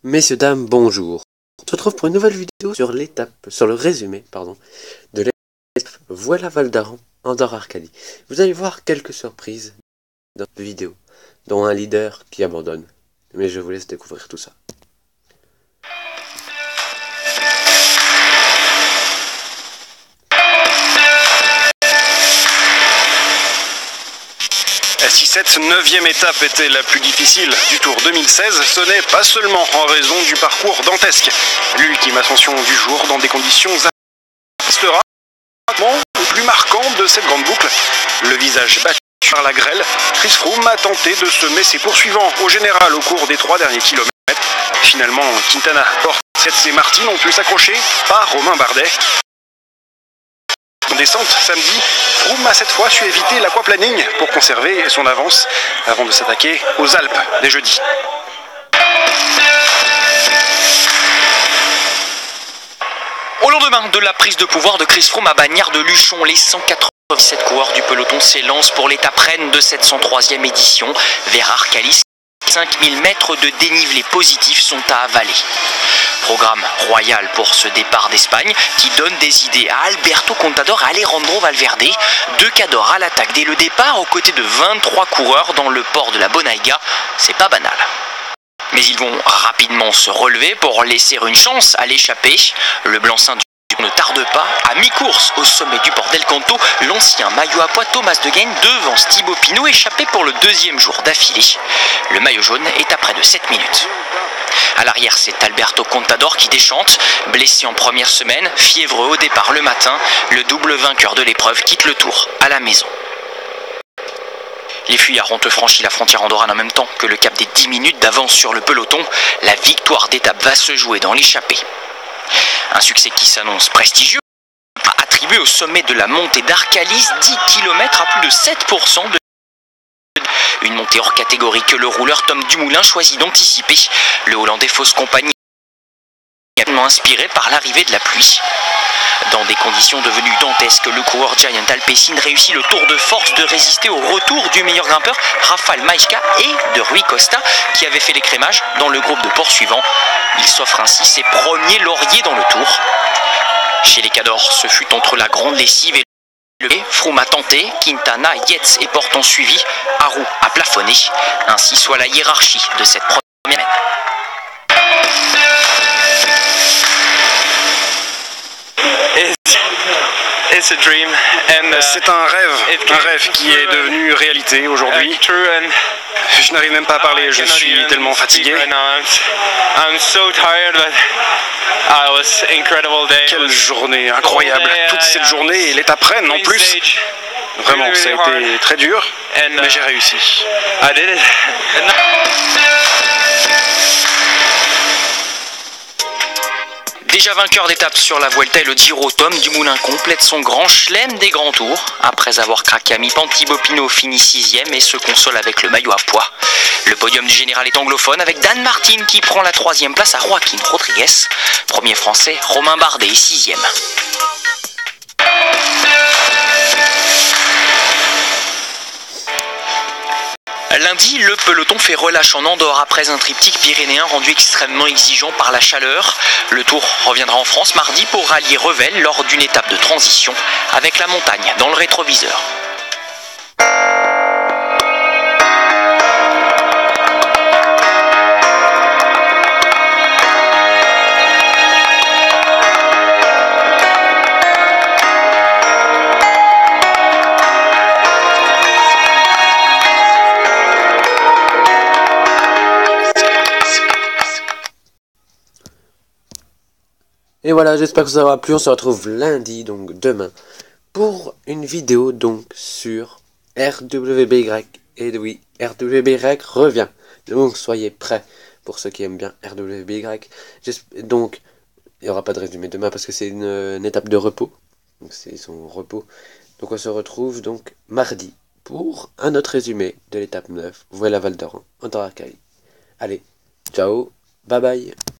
Messieurs, dames, bonjour. On se retrouve pour une nouvelle vidéo sur le résumé, de l'étape Voilà Val d'Aran, Andorre Arcadie. Vous allez voir quelques surprises dans cette vidéo, dont un leader qui abandonne. Mais je vous laisse découvrir tout ça. Si cette 9e étape était la plus difficile du Tour 2016, ce n'est pas seulement en raison du parcours dantesque. L'ultime ascension du jour dans des conditions restera le plus marquant de cette grande boucle. Le visage battu par la grêle, Chris Froome a tenté de semer ses poursuivants au général au cours des 3 derniers kilomètres. Finalement, Quintana, Portes et Martin ont pu s'accrocher par Romain Bardet. En descente samedi, Froome a cette fois su éviter l'aquaplaning pour conserver son avance avant de s'attaquer aux Alpes dès jeudi. Au lendemain de la prise de pouvoir de Chris Froome à Bagnères-de-Luchon, les 187 coureurs du peloton s'élancent pour l'étape reine de cette 103e édition vers Arcalis. 5000 mètres de dénivelé positif sont à avaler. Programme royal pour ce départ d'Espagne qui donne des idées à Alberto Contador et Alejandro Valverde. 2 cadors à l'attaque dès le départ aux côtés de 23 coureurs dans le port de la Bonaiga. C'est pas banal. Mais ils vont rapidement se relever pour laisser une chance à l'échappée. Le blanc-seing ne tarde pas. À mi-course au sommet du port d'El Canto, l'ancien maillot à pois Thomas De Gendt devance Thibaut Pinot échappé pour le 2e jour d'affilée. Le maillot jaune est à près de 7 minutes. À l'arrière, c'est Alberto Contador qui déchante. Blessé en première semaine, fiévreux au départ le matin, le double vainqueur de l'épreuve quitte le Tour à la maison. Les fuyards ont franchi la frontière andorrane en même temps que le cap des 10 minutes d'avance sur le peloton. La victoire d'étape va se jouer dans l'échappée. Un succès qui s'annonce prestigieux, attribué au sommet de la montée d'Arcalis, 10 km à plus de 7% de une montée hors catégorie que le rouleur Tom Dumoulin choisit d'anticiper. Le Hollandais fausse compagnie est inspiré par l'arrivée de la pluie. Dans des conditions devenues dantesques, le coureur Giant Alpecin réussit le tour de force de résister au retour du meilleur grimpeur Rafael Majka et de Rui Costa qui avait fait l'écrémage dans le groupe de poursuivants. Il s'offre ainsi ses premiers lauriers dans le Tour. Chez les cadors, ce fut entre la grande lessive et le Froome a tenté, Quintana, Yates et Porte ont suivi, Aru a plafonné. Ainsi soit la hiérarchie de cette première semaine. C'est un rêve qui est devenu réalité aujourd'hui. Je n'arrive même pas à parler, je suis tellement fatigué. Quelle journée incroyable, toute cette journée et l'étape reine en plus. Vraiment, ça a été très dur, mais j'ai réussi. Déjà vainqueur d'étape sur la Vuelta et le Giro, Tom Dumoulin complète son grand chelem des grands tours. Après avoir craqué à mi-pente, Thibaut Pinot finit 6e et se console avec le maillot à pois. Le podium du général est anglophone avec Dan Martin qui prend la 3e place à Joaquin Rodriguez. Premier français, Romain Bardet est 6e. Lundi, le peloton fait relâche en Andorre après un triptyque pyrénéen rendu extrêmement exigeant par la chaleur. Le Tour reviendra en France mardi pour rallier Revel lors d'une étape de transition avec la montagne dans le rétroviseur. Et voilà, j'espère que ça vous aura plu. On se retrouve lundi, donc demain, pour une vidéo donc sur RWBY. Et oui, RWBY revient. Donc soyez prêts pour ceux qui aiment bien RWBY. Donc, il n'y aura pas de résumé demain parce que c'est une étape de repos. Donc c'est son repos. Donc on se retrouve donc mardi pour un autre résumé de l'étape 9. Voilà Val d'Aran, Andorre Arcadie. Allez, ciao, bye bye.